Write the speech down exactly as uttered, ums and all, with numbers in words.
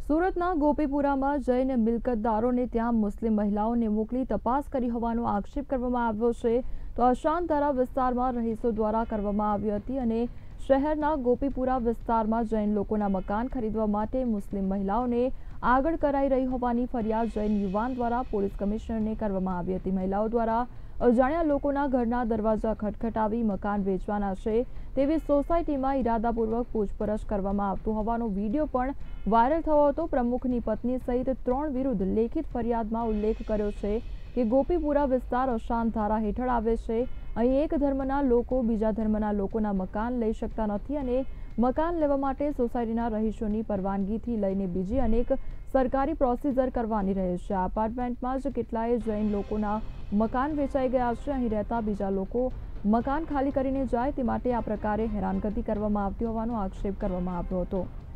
સુરતના ગોપીપુરામાં જૈન મિલકતદારોને ત્યાં મુસ્લિમ મહિલાઓને મોકલી તપાસ કરી હોવાનો આક્ષેપ કરવામાં આવ્યો છે તો અશાંતધારા વિસ્તારમાં રહીશો દ્વારા કરવામાં આવી હતી અને શહેરના ગોપીપુરા વિસ્તારમાં જૈન લોકોના મકાન ખરીદવા માટે મુસ્લિમ મહિલાઓને આગળ કરાઈ રહી હોવાની ફરિયાદ જૈન યુવાન દ્વારા પોલીસ કમિશનરને કરવામાં આવી હતી। મહિલાઓ દ્વારા અજાણ્યા લોકોના ઘરના દરવાજા ખટખટાવી મકાન વેચવાના છે તેવી સોસાયટીમાં ઇરાદાપૂર્વક પૂછપરછ કરવામાં આવતું હોવાનો વિડીયો પણ વાયરલ થયો હતો। પ્રમુખની પત્ની સહિત ત્રણ વિરુદ્ધ લેખિત ફરિયાદમાં ઉલ્લેખ કર્યો છે કે ગોપીપુરા વિસ્તાર અશાંત ધારા હેઠળ આવે છે। અહીં એક ધર્મના લોકો બીજા ધર્મના લોકોના મકાન લઈ શકતા નથી અને મકાન લેવા માટે સોસાયટીના રહીશોની પરવાનગીથી લઈને બીજી અનેક સરકારી પ્રોસિજર કરવાની રહે છે। આ એપાર્ટમેન્ટમાં જ કેટલાય જૈન લોકોના મકાન વેચાઈ ગયા છે। અહીં રહેતા બીજા લોકો મકાન ખાલી કરીને જાય તે માટે આ પ્રકારે હેરાનગતિ કરવામાં આવતી હોવાનો આક્ષેપ કરવામાં આવ્યો હતો।